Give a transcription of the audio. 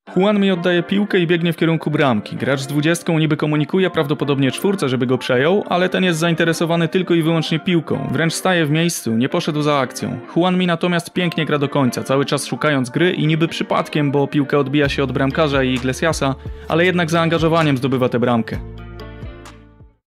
Juanmi oddaje piłkę i biegnie w kierunku bramki. Gracz z 20 niby komunikuje prawdopodobnie czwórce, żeby go przejął, ale ten jest zainteresowany tylko i wyłącznie piłką. Wręcz staje w miejscu, nie poszedł za akcją. Juanmi natomiast pięknie gra do końca, cały czas szukając gry i niby przypadkiem, bo piłka odbija się od bramkarza i Iglesiasa, ale jednak zaangażowaniem zdobywa tę bramkę.